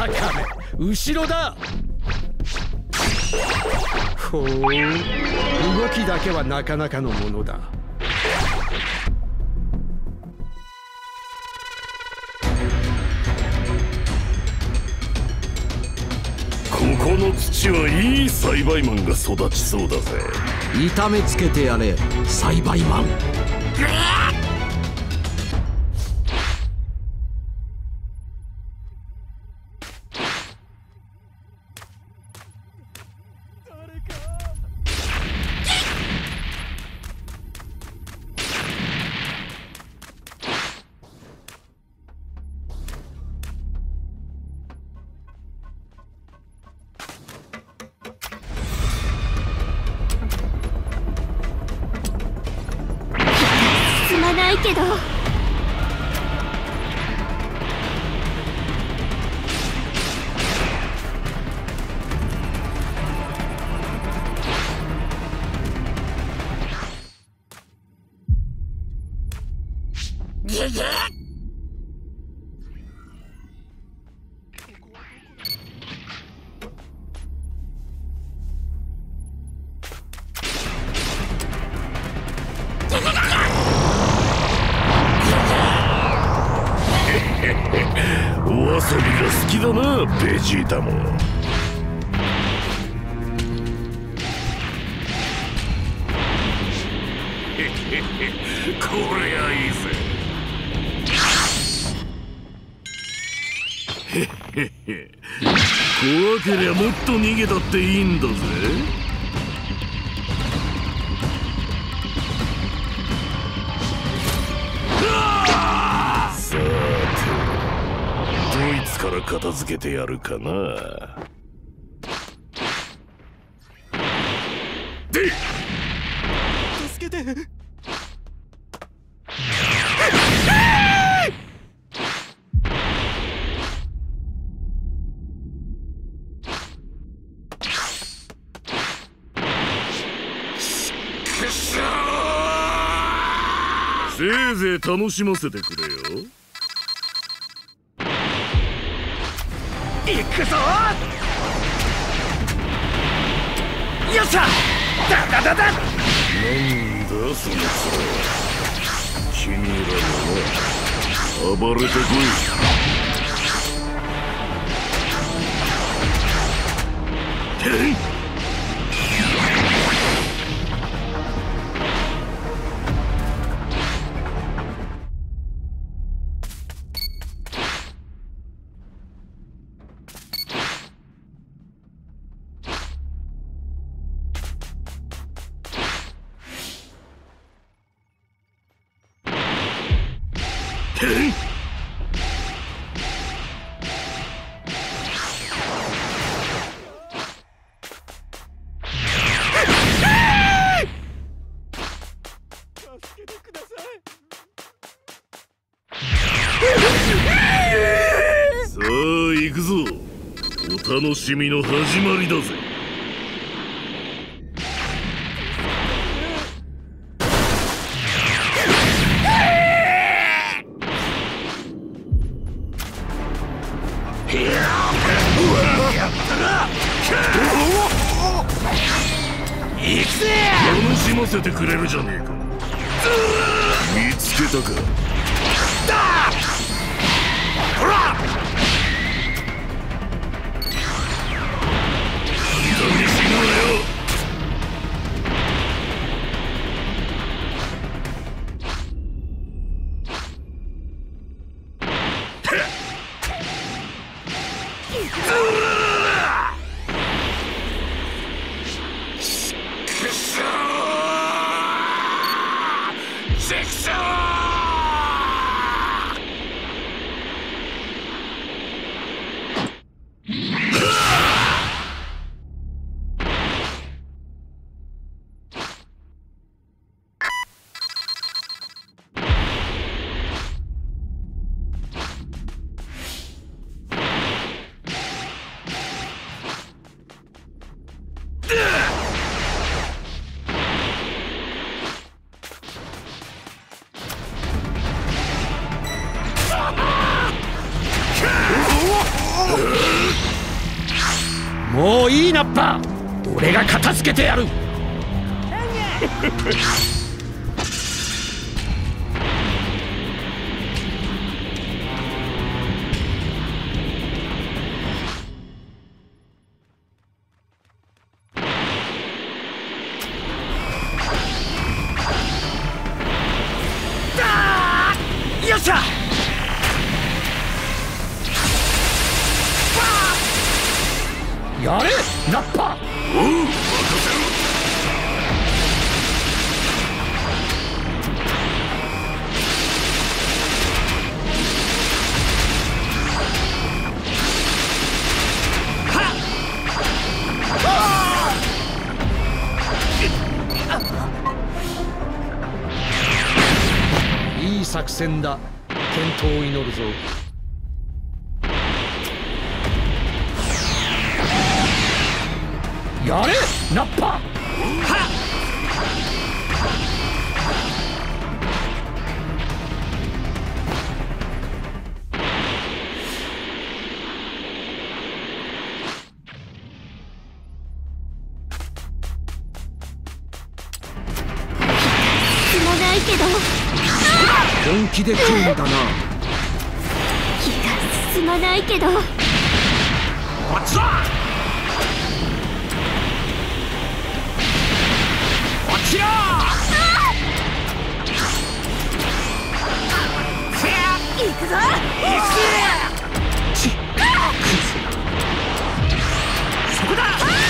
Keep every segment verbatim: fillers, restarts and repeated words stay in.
バカめ、後ろだ。ほう、動きだけはなかなかのものだ。 ここの土はいい栽培マンが育ちそうだぜ。 痛めつけてやれ、栽培マン。 ないけど。 お遊びが好きだな、ベジータも。へへへ、こりゃいいぜ。へへへ、怖けりゃもっと逃げたっていいんだぜ。さて、ドイツから片付けてやるかな。で助けて。 せいぜい楽しませてくれよ。 行くぞ。よっしゃ。ダダダダ。 なんだその面。気に入らぬな。暴れてこい。てん。さあ行くぞ。お楽しみの始まりだぜ。 行くぜ。 楽しませてくれるじゃねえか。見つけたか。 だほら。 簡単に死ぬなよ。 もういいナッパ、俺が片付けてやる。 よっしゃ。 やれナッパ。 おう、任せろ。 いい作戦だ。健闘を祈るぞ。やれナッパ。はっ。 進まないけど。 本気で来るんだな。 気が進まないけど。 こっちだ。落ちろ。行くぞ。ちそこだ。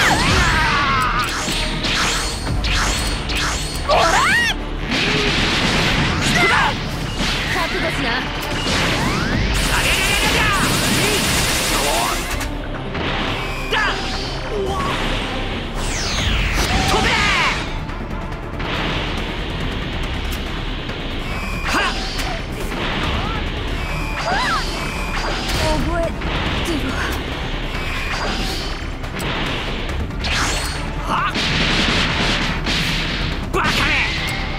おらそこだ。覚悟しな。ありゃりゃりゃりゃ。だ。飛べ。覚えてる。はっバカめ。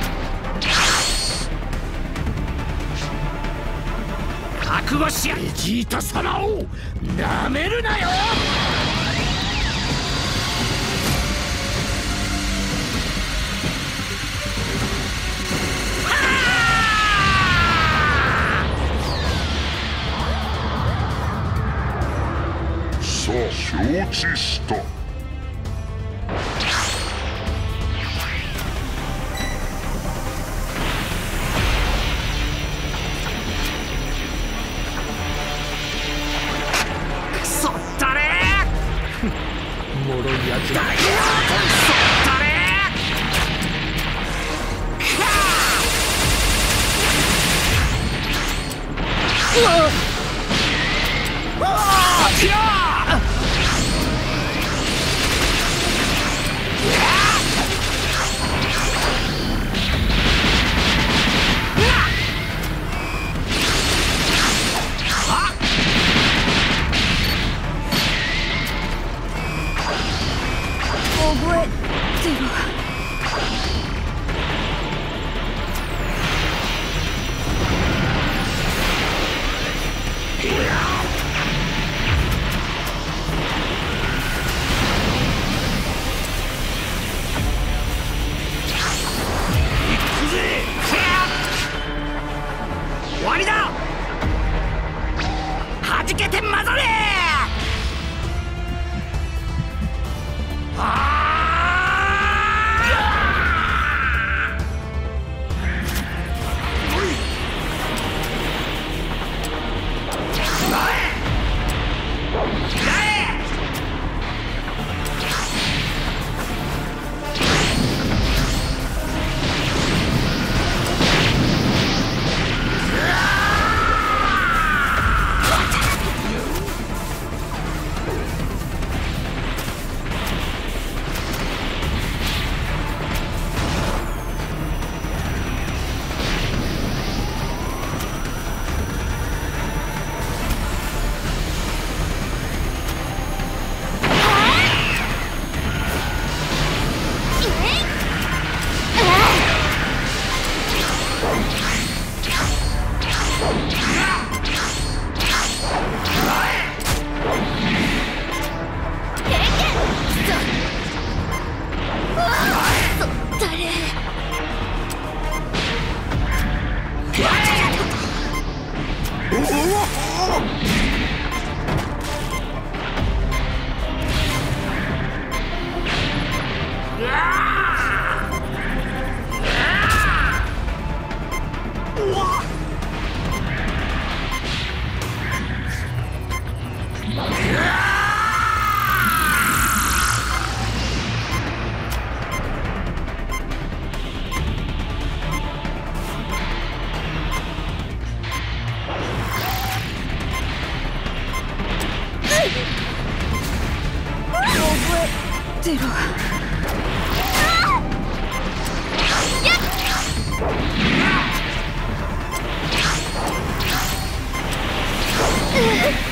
覚悟しや。ベジータ様をなめるなよ。 さあ、承知した。 くそったれもろいやつだ。 くそったれあっちよ。 覚えてる。 終わりだ。はじけて混ざれ。あえてろ。やっ